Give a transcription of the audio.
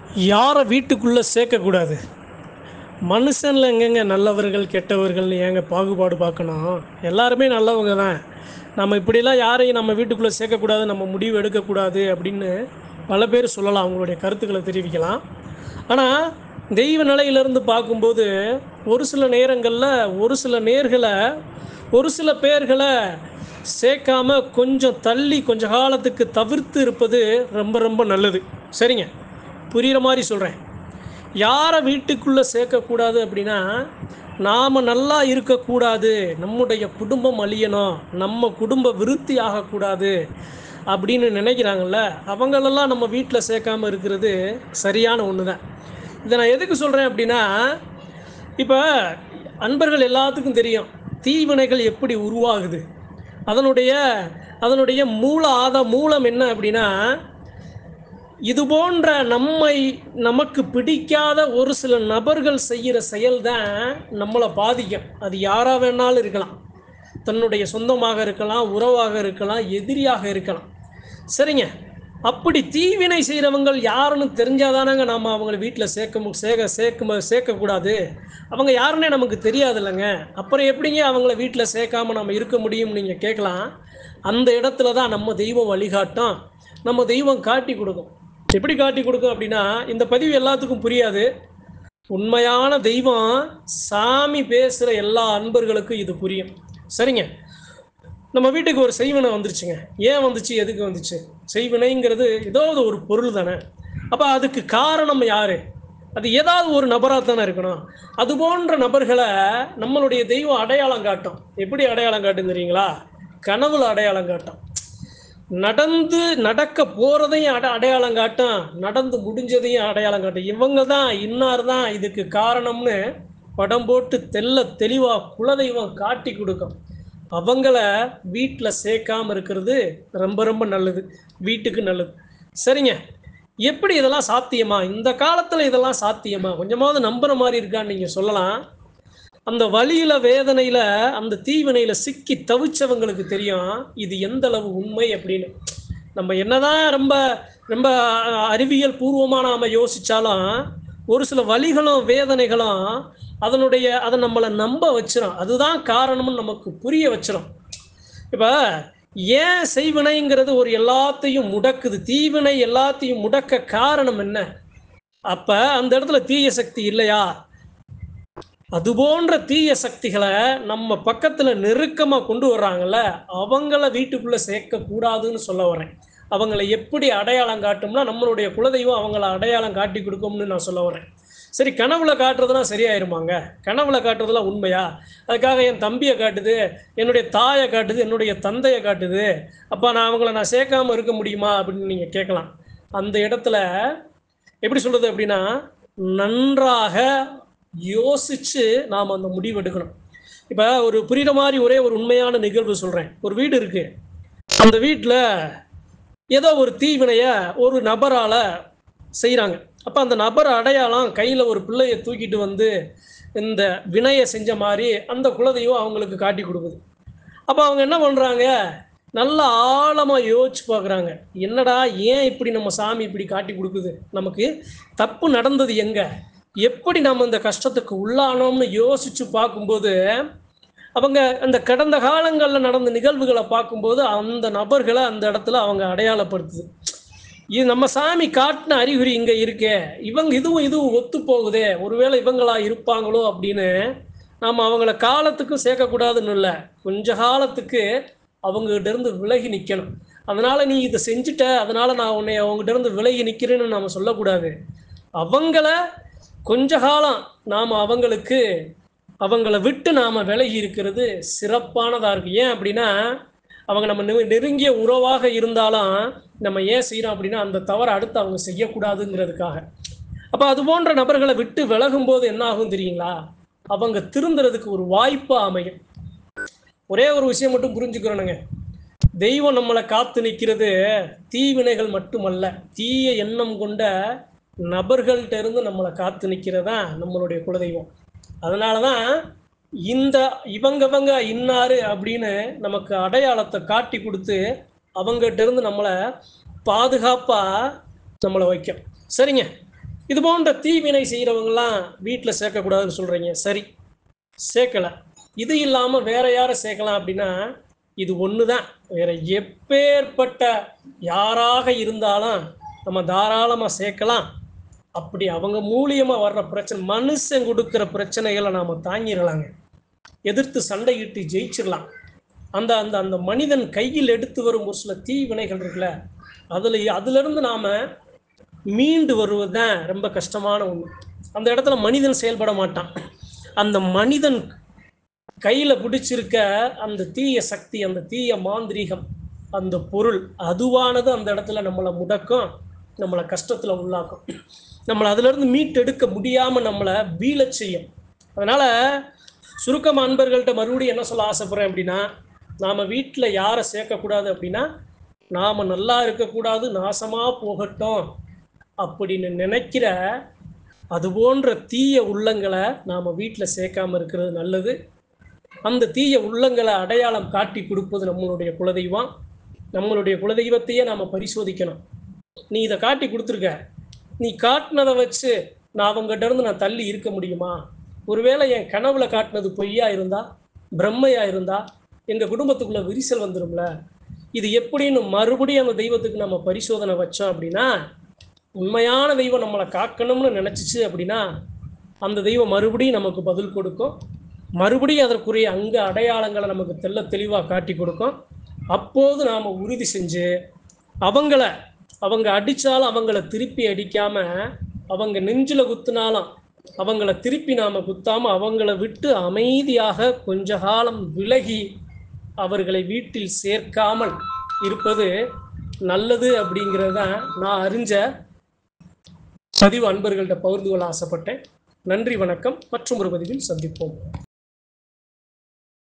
யாரை வீட்டுக்குள்ளே சேர்க்கக்கூடாது? மனுஷனில் எங்கெங்க நல்லவர்கள் கெட்டவர்கள்னு ஏங்க பாகுபாடு பார்க்கணும்? எல்லாருமே நல்லவங்க தான். நம்ம இப்படிலாம் யாரையும் நம்ம வீட்டுக்குள்ளே சேர்க்கக்கூடாது, நம்ம முடிவு எடுக்கக்கூடாது அப்படின்னு பல பேர் சொல்லலாம், அவங்களுடைய கருத்துக்களை தெரிவிக்கலாம். ஆனால் தெய்வ நிலையிலிருந்து பார்க்கும்போது ஒரு சில நேரங்களில் ஒரு சில நேர்களை ஒரு சில பேர்களை சேர்க்காம கொஞ்சம் தள்ளி கொஞ்ச காலத்துக்கு தவிர்த்து இருப்பது ரொம்ப ரொம்ப நல்லது. சரிங்க, புரிகிற மாதிரி சொல்கிறேன். யாரை வீட்டுக்குள்ளே சேர்க்கக்கூடாது அப்படின்னா, நாம் நல்லா இருக்கக்கூடாது, நம்முடைய குடும்பம் அழியணும், நம்ம குடும்ப விருத்தி ஆகக்கூடாது அப்படின்னு நினைக்கிறாங்கள்ல, அவங்களெல்லாம் நம்ம வீட்டில் சேர்க்காம இருக்கிறது சரியான ஒன்று தான். இதை நான் எதுக்கு சொல்கிறேன் அப்படின்னா, இப்போ அன்பர்கள் எல்லாத்துக்கும் தெரியும் தீவினைகள் எப்படி உருவாகுது. அதனுடைய அதனுடைய மூலம் என்ன அப்படின்னா, இது போன்ற நமக்கு பிடிக்காத ஒரு சில நபர்கள் செய்கிற செயல் தான் நம்மளை பாதிக்கும். அது யாராக வேணாலும் இருக்கலாம், தன்னுடைய சொந்தமாக இருக்கலாம், உறவாக இருக்கலாம், எதிரியாக இருக்கலாம். சரிங்க, அப்படி தீவினை செய்கிறவங்க யாருன்னு தெரிஞ்சாதானங்க நாம் அவங்கள வீட்டில் சேர்க்கக்கூடாது. அவங்க யாருன்னே நமக்கு தெரியாது இல்லைங்க. அப்புறம் எப்படிங்க அவங்கள வீட்டில் சேர்க்காமல் நம்ம இருக்க முடியும்னு நீங்கள் கேட்கலாம். அந்த இடத்துல தான் நம்ம தெய்வம் வழிகாட்டும், நம்ம தெய்வம் காட்டி கொடுக்கும். எப்படி காட்டி கொடுக்கும் அப்படின்னா, இந்த பதிவு எல்லாத்துக்கும் புரியாது. உண்மையான தெய்வம் சாமி பேசுகிற எல்லா அன்பர்களுக்கும் இது புரியும். சரிங்க, நம்ம வீட்டுக்கு ஒரு செய்வினை வந்துருச்சுங்க. ஏன் வந்துச்சு, எதுக்கு வந்துச்சு? செய்வினைங்கிறது ஏதாவது ஒரு பொருள் தானே. அப்போ அதுக்கு காரணம் யார்? அது ஏதாவது ஒரு நபராக தானே இருக்கணும். அது போன்ற நபர்களை நம்மளுடைய தெய்வம் அடையாளம் காட்டும். எப்படி அடையாளம் காட்டும் தெரியுங்களா? கனவுல அடையாளம் காட்டும். நடக்க போகிறதையும் அடையாளம் காட்டும், நடந்து முடிஞ்சதையும் அடையாளம் காட்டும். இவங்க தான், இன்னார் தான் இதுக்கு காரணம்னு படம் போட்டு தெளிவாக குலதெய்வம் காட்டி கொடுக்கும். அவங்கள வீட்டில் சேர்க்காமல் இருக்கிறது ரொம்ப ரொம்ப நல்லது, வீட்டுக்கு நல்லது. சரிங்க, எப்படி இதெல்லாம் சாத்தியமா? இந்த காலத்தில் இதெல்லாம் சாத்தியமா? கொஞ்சமாவது நம்புகிற மாதிரி இருக்கான்னு நீங்கள் சொல்லலாம். அந்த வலியில வேதனையில் அந்த தீவினையில் சிக்கி தவிச்சவங்களுக்கு தெரியும் இது எந்த அளவு உண்மை அப்படின்னு. நம்ம என்னதான் ரொம்ப ரொம்ப அறிவியல் பூர்வமாக நாம் யோசித்தாலும் ஒரு சில வலிகளும் வேதனைகளும் அதை நம்மளை நம்ப வச்சிடும். அதுதான் காரணம்னு நமக்கு புரிய வச்சிடும். இப்போ ஏன் செய்வினைங்கிறது ஒரு எல்லாத்தையும் முடக்குது, தீவினை எல்லாத்தையும் முடக்க காரணம் என்ன? அப்போ அந்த இடத்துல தீய சக்தி இல்லையா? அதுபோன்ற தீய சக்திகளை நம்ம பக்கத்தில் நெருக்கமாக கொண்டு வர்றாங்கல்ல, அவங்கள வீட்டுக்குள்ளே சேர்க்கக்கூடாதுன்னு சொல்ல வரேன். அவங்கள எப்படி அடையாளம் காட்டும்னா, நம்மளுடைய குலதெய்வம் அவங்கள அடையாளம் காட்டி கொடுக்கும்னு நான் சொல்ல வரேன். சரி, கனவுல காட்டுறதுலாம் சரியாயிருமாங்க? கனவுல காட்டுறதுலாம் உண்மையா? அதுக்காக என் தம்பியை காட்டுது, என்னுடைய தாயை காட்டுது, என்னுடைய தந்தையை காட்டுது, அப்போ நான் சேர்க்காமல் இருக்க முடியுமா அப்படின்னு நீங்கள் கேட்கலாம். அந்த இடத்துல எப்படி சொல்கிறது அப்படின்னா, நன்றாக யோசித்து நாம் அந்த முடிவு எடுக்கணும். இப்போ ஒரு புரிகிற மாதிரி ஒரே ஒரு உண்மையான நிகழ்வு சொல்கிறேன். ஒரு வீடு இருக்குது, அந்த வீட்டில் ஏதோ ஒரு தீவினையை ஒரு நபரால் செய்கிறாங்க. அப்போ அந்த நபர் அடையாளம் கையில் ஒரு பிள்ளையை தூக்கிட்டு வந்து இந்த வினையை செஞ்ச மாதிரி அந்த குலதெய்வம் அவங்களுக்கு காட்டி கொடுக்குது. அப்போ அவங்க என்ன பண்ணுறாங்க, நல்லா ஆழமாக யோசிச்சு பார்க்குறாங்க. என்னடா, ஏன் இப்படி நம்ம சாமி இப்படி காட்டி கொடுக்குது? நமக்கு தப்பு நடந்தது எங்கே? எப்படி நம்ம இந்த கஷ்டத்துக்கு உள்ளானோம்னு யோசித்து பார்க்கும்போது அவங்க அந்த கடந்த காலங்களில் நடந்த நிகழ்வுகளை பார்க்கும்போது அந்த நபர்களை அந்த இடத்துல அவங்க அடையாளப்படுத்துது. இது நம்ம சாமி காட்டின அறிகுறி இங்கே இருக்கே, இதுவும் ஒத்து போகுதே, ஒருவேளை இவங்களா இருப்பாங்களோ அப்படின்னு நாம் அவங்கள காலத்துக்கும் சேர்க்கக்கூடாதுன்னு இல்லை, கொஞ்ச காலத்துக்கு அவங்ககிட்ட இருந்து விலகி நிற்கணும். அதனால் நீ இதை செஞ்சுட்ட, அதனால் நான் உன்னை அவங்ககிட்ட இருந்து விலகி நிற்கிறேன்னு நாம் சொல்லக்கூடாது. அவங்கள கொஞ்ச காலம் நாம் அவங்கள விட்டு நாம் விலகி இருக்கிறது சிறப்பானதாக இருக்குது. ஏன் அப்படின்னா, அவங்க நம்ம நெருங்கிய உறவாக இருந்தாலும் நம்ம ஏன் செய்கிறோம் அப்படின்னா, அந்த தவறை அடுத்து அவங்க செய்யக்கூடாதுங்கிறதுக்காக. அப்போ அது போன்ற நபர்களை விட்டு விலகும்போது என்ன ஆகும் தெரியுங்களா? அவங்க திருந்துறதுக்கு ஒரு வாய்ப்பாக அமையும். ஒரே ஒரு விஷயம் மட்டும் புரிஞ்சுக்கிறோனுங்க, தெய்வம் நம்மளை காத்து நிற்கிறது தீவினைகள் மட்டுமல்ல, தீய எண்ணம் கொண்ட நபர்கள்ட்ட இருந்து நம்மளை காத்து நிற்கிறதா நம்மளுடைய குலதெய்வம். அதனால தான் இவங்க இன்னாரு அப்படின்னு நமக்கு அடையாளத்தை காட்டி கொடுத்து அவங்ககிட்ட இருந்து நம்மளை பாதுகாப்பாக நம்மளை வைக்கும். சரிங்க, இது போன்ற தீவினை செய்கிறவங்களாம் வீட்டில் சேர்க்கக்கூடாதுன்னு சொல்கிறீங்க, சரி, சேர்க்கலை. இது இல்லாமல் வேற யாரை சேர்க்கலாம் அப்படின்னா, இது ஒன்று தான். வேற எப்பேற்பட்ட யாராக இருந்தாலும் நம்ம தாராளமாக சேர்க்கலாம். அப்படி அவங்க மூலியமாக வர்ற பிரச்சனை, மனுஷன் கொடுக்குற பிரச்சனைகளை நாம் தாங்கிடலாங்க. எதிர்த்து சண்டையிட்டு ஜெயிச்சிடலாம். அந்த அந்த அந்த மனிதன் கையில் எடுத்து வரும் ஒரு சில தீவினைகள் இருக்குல்ல, அதிலிருந்து நாம் மீண்டு வருவது தான் ரொம்ப கஷ்டமான ஒன்று. அந்த இடத்துல மனிதன் செயல்பட மாட்டான். அந்த மனிதன் கையில் பிடிச்சிருக்க அந்த தீய சக்தி, அந்த தீய மாந்திரீகம், அந்த பொருள் அதுவானது அந்த இடத்துல நம்மளை முடக்கும், நம்மளை கஷ்டத்தில் உள்ளாக்கும், நம்மளை அதிலிருந்து மீட்டெடுக்க முடியாமல் நம்மளை வீழ செய்யும். அதனால் சுருக்கமாக அன்பர்கள்ட்ட மறுபடியும் என்ன சொல்ல ஆசைப்படுறேன் அப்படின்னா, நாம் வீட்டில் யாரை சேர்க்கக்கூடாது அப்படின்னா, நாம் நல்லா இருக்கக்கூடாது, நாசமாக போகட்டும் அப்படின்னு நினைக்கிற அது போன்ற தீய உள்ளங்களை நாம் வீட்டில் சேர்க்காமல் இருக்கிறது நல்லது. அந்த தீய உள்ளங்களை அடையாளம் காட்டி கொடுப்பது நம்மளுடைய குலதெய்வம். நம்மளுடைய குலதெய்வத்தையே நாம் பரிசோதிக்கணும். நீ இதை காட்டி கொடுத்துருக்க, நீ காட்டினதை வச்சு நான் அவங்ககிட்ட இருந்து நான் தள்ளி இருக்க முடியுமா? ஒருவேளை என் கனவுல காட்டினது பொய்யா இருந்தா, பிரம்மையா இருந்தா, எங்கள் குடும்பத்துக்குள்ள விரிசல் வந்துடும்ல. இது எப்படின்னு மறுபடியும் அந்த தெய்வத்துக்கு நம்ம பரிசோதனை வச்சோம் அப்படின்னா, உண்மையான தெய்வம் நம்மளை காக்கணும்னு நினச்சிச்சு அப்படின்னா, அந்த தெய்வம் மறுபடியும் நமக்கு பதில் கொடுக்கும். மறுபடியும் அதற்குரிய அங்க அடையாளங்களை நமக்கு தெளிவாக காட்டி கொடுக்கும். அப்போது நாம் உறுதி செஞ்சு அவங்க அடித்தாலும் அவங்கள திருப்பி அடிக்காமல், அவங்க நெஞ்சில் குத்துனாலும் அவங்கள திருப்பி நாம் குத்தாமல் அவங்கள விட்டு அமைதியாக கொஞ்ச காலம் விலகி அவர்களை வீட்டில் சேர்க்காமல் இருப்பது நல்லது. அப்படிங்கிறது தான் நான் அறிஞ்ச பதிவு. அன்பர்கள்ட்ட பகிர்ந்து கொள்ள ஆசைப்பட்டேன். நன்றி, வணக்கம். மற்றும் ஒரு பதிவில் சந்திப்போம்.